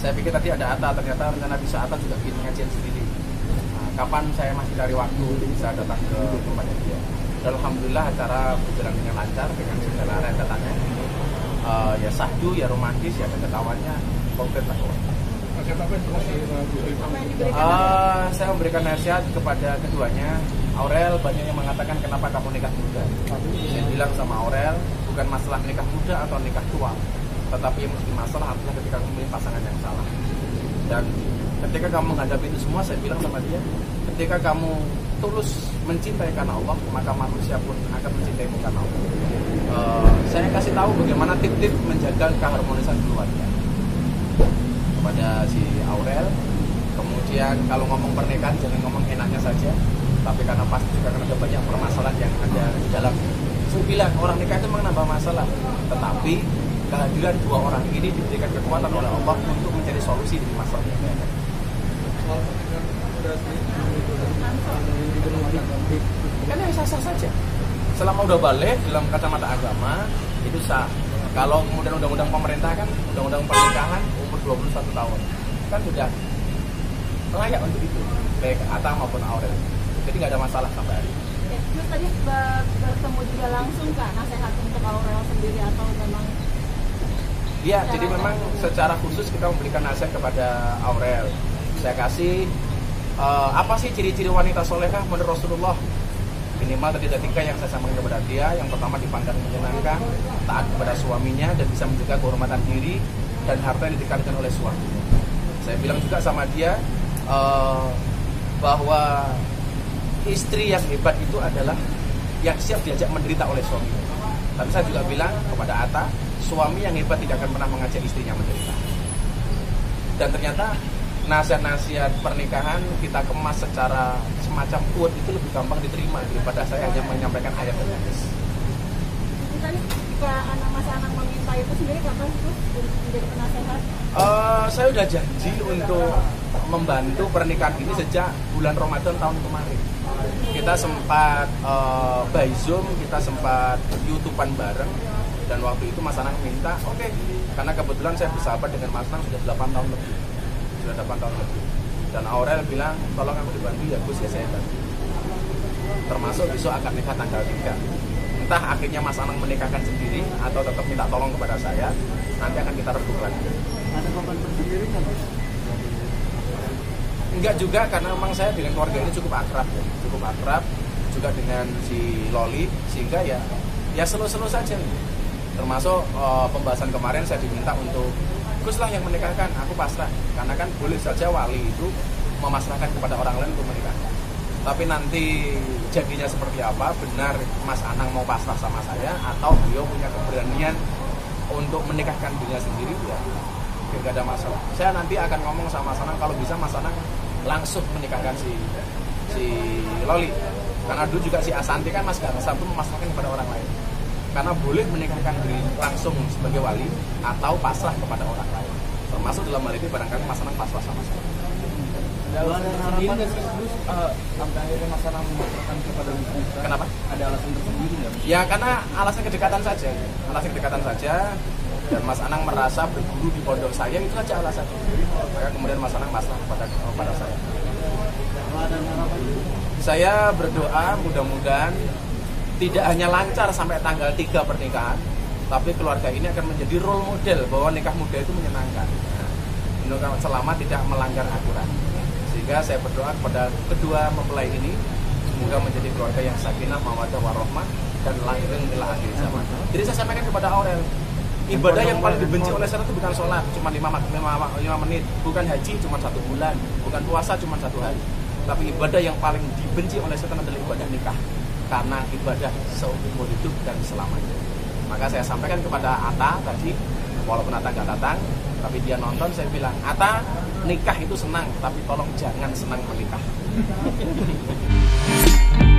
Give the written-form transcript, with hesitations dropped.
Saya pikir tadi ada Atta, ternyata rencana bisa Atta juga bikin pengajian sendiri. Nah, kapan saya masih cari waktu untuk bisa datang ke tempatnya dia. Dan alhamdulillah acara berjalan dengan lancar dengan segala rentetannya. Ya sahdu, ya romantis, ya ketawanya konkret lah. Saya memberikan nasihat kepada keduanya. Aurel, banyak yang mengatakan kenapa kamu nikah muda. Saya bilang sama Aurel, bukan masalah nikah muda atau nikah tua, tetapi yang menjadi masalah adalah ketika kamu memilih pasangan yang salah. Dan ketika kamu menghadapi itu semua, saya bilang sama dia, ketika kamu tulus mencintai karena Allah, maka manusia pun akan mencintaimu karena Allah. Saya kasih tahu bagaimana tip-tip menjaga keharmonisan keluarga kepada si Aurel. Kemudian kalau ngomong pernikahan jangan ngomong enaknya saja, tapi karena pasti juga karena ada banyak permasalahan yang ada di dalam. Saya bilang orang nikah itu memang nambah masalah, tetapi kehadiran dua orang ini diberikan kekuatan oleh Allah untuk mencari solusi dari masalah yang ada. Karena sah-sah saja. Selama udah balik dalam kacamata agama itu sah. Kalau kemudian undang-undang pemerintah kan, undang-undang pernikahan umur 21 tahun kan sudah layak untuk itu, baik Atta maupun Aurel. Jadi nggak ada masalah sampai hari ini. Terus tadi bertemu juga langsung kah nasihat untuk Aurel sendiri atau memang? Iya, jadi memang secara khusus kita memberikan nasihat kepada Aurel. Saya kasih apa sih ciri-ciri wanita solehah menurut Rasulullah? Minimal tadi ada 3 yang saya sampaikan kepada dia. Yang pertama dipandang menyenangkan, taat kepada suaminya dan bisa menjaga kehormatan diri dan harta yang ditekankan oleh suaminya. Saya bilang juga sama dia bahwa istri yang hebat itu adalah yang siap diajak menderita oleh suaminya. Tapi saya juga bilang kepada Atta, suami yang hebat tidak akan pernah mengajak istrinya menderita. Dan ternyata nasihat-nasihat pernikahan kita kemas secara semacam quote itu lebih gampang diterima daripada saya hanya menyampaikan ayat dan hadis. Tadi jika Mas Anang meminta itu sendiri kapan terus menjadi penasehat? Saya udah janji untuk membantu pernikahan ini sejak bulan Ramadan tahun kemarin. Kita sempat by Zoom, kita sempat YouTubean bareng. Dan waktu itu Mas Anang minta, oke, karena kebetulan saya bersahabat dengan Mas Anang sudah 8 tahun lebih. Dan Aurel bilang, tolong aku dibantu ya Gus, ya saya bantu. Termasuk besok akan nikah tanggal 3. Entah akhirnya Mas Anang menikahkan sendiri atau tetap minta tolong kepada saya, nanti akan kita reduk lagi. Ada korban tersendiri nggak Gus? Enggak juga, karena memang saya dengan keluarga ini cukup akrab ya. Cukup akrab juga dengan si Loli, sehingga ya slow-slow saja. Termasuk pembahasan kemarin saya diminta untuk Gus lah yang menikahkan, aku pasrah. Karena kan boleh saja wali itu memasrahkan kepada orang lain untuk menikahkan. Tapi nanti jadinya seperti apa, benar Mas Anang mau pasrah sama saya atau beliau punya keberanian untuk menikahkan dirinya sendiri, ya tidak ada masalah. Saya nanti akan ngomong sama Mas Anang, kalau bisa Mas Anang langsung menikahkan si Loli. Karena dulu juga si Asanti kan Mas gak satu memasrahkan kepada orang lain. Karena boleh menikahkan diri langsung sebagai wali atau pasrah kepada orang lain. Termasuk dalam hal ini barangkali Mas Anang pasrah sama saya. Ada alasan sendiri nggak sih Gus sampai akhirnya Mas Anang memasrahkan kepada Gus? Kenapa? Ada alasan tersendiri nggak? Ya karena alasan kedekatan saja. Alasan kedekatan saja. Dan Mas Anang merasa berguru di pondok saya, itu saja alasannya. Maka kemudian Mas Anang pasrah kepada saya. Ada harapan? Saya berdoa mudah-mudahan tidak hanya lancar sampai tanggal 3 pernikahan, tapi keluarga ini akan menjadi role model bahwa nikah muda itu menyenangkan. Selama tidak melanggar aturan. Sehingga saya berdoa kepada kedua mempelai ini, semoga menjadi keluarga yang sakinah, mawaddah, warahmah, dan langgeng ila akhir zaman. Jadi saya sampaikan kepada Aurel, ibadah yang paling dibenci oleh saya itu bukan sholat cuma 5 menit, bukan haji cuma 1 bulan, bukan puasa cuma 1 hari. Tapi ibadah yang paling dibenci oleh setan adalah ibadah nikah. Karena ibadah seumur hidup dan selamanya. Maka saya sampaikan kepada Atta tadi, walaupun Atta nggak datang, tapi dia nonton, saya bilang, Atta, nikah itu senang, tapi tolong jangan senang menikah.